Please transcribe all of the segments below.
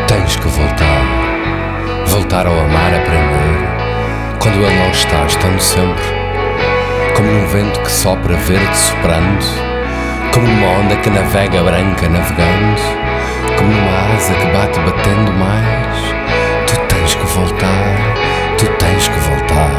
Tens que voltar, voltar ao amar, aprender. Quando ele não está, estando sempre, como num vento que sopra verde soprando, como numa onda que navega branca navegando, como numa asa que bate batendo mais. Tu tens que voltar, tu tens que voltar.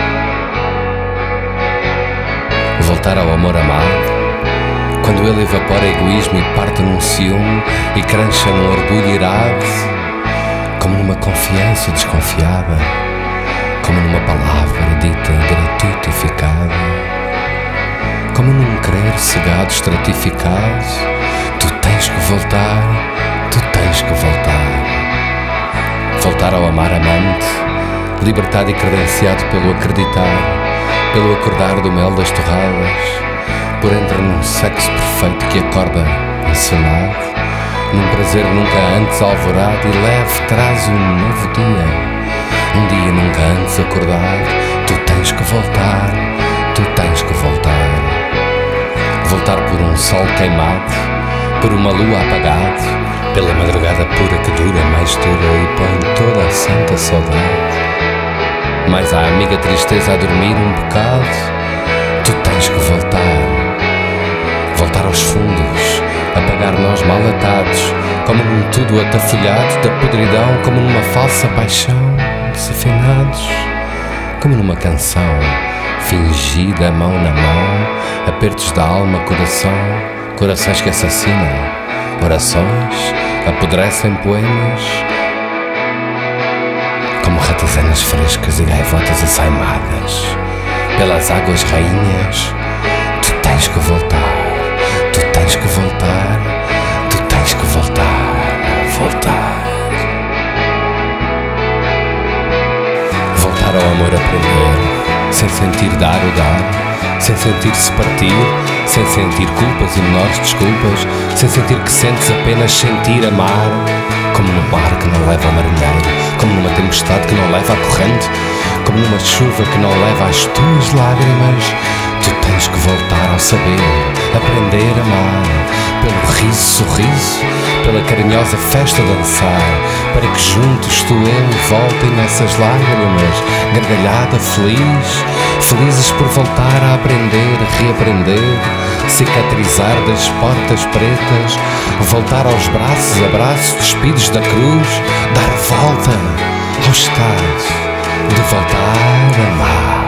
Voltar ao amor amado, quando ele evapora egoísmo e parte num ciúme e crancha num orgulho irado, como numa confiança desconfiada, como numa palavra dita gratificada, como num querer cegado estratificado. Tu tens que voltar, tu tens que voltar. Voltar ao amar amante, libertado e credenciado pelo acreditar, pelo acordar do mel das torradas, por entre num sexo perfeito que acorda encenado, num prazer nunca antes alvorado e leve traz um novo dia, um dia nunca antes acordado. Tu tens que voltar, tu tens que voltar. Voltar por um sol queimado, por uma lua apagada, pela madrugada pura que dura mais dura e põe toda a santa saudade. Mais a amiga tristeza a dormir um bocado. Tu tens que voltar, voltar aos fundos, apagar nós mal atados, como num tudo atafolhado da podridão, como numa falsa paixão, desafinados, como numa canção fingida, mão na mão, apertos da alma, coração, corações que assassinam, orações apodrecem poemas, como ratazanas frescas e gaivotas assaimadas pelas águas rainhas. Tu tens que voltar, tu tens que voltar, tu tens que voltar, voltar. Voltar ao amor, aprender, sem sentir dar o dar, sem sentir-se partir, sem sentir culpas e menores desculpas, sem sentir que sentes apenas sentir amar, como no mar que não leva ao marinheiro, como numa tempestade que não leva à corrente, como numa chuva que não leva às tuas lágrimas. Tu tens que voltar ao saber, aprender a amar, pelo riso, sorriso, pela carinhosa festa dançar, para que juntos tu e ele voltem nessas lágrimas, gargalhada, feliz, felizes por voltar a aprender, reaprender, cicatrizar das portas pretas, voltar aos braços, abraços despidos da cruz, dar volta ao estado de voltar a amar.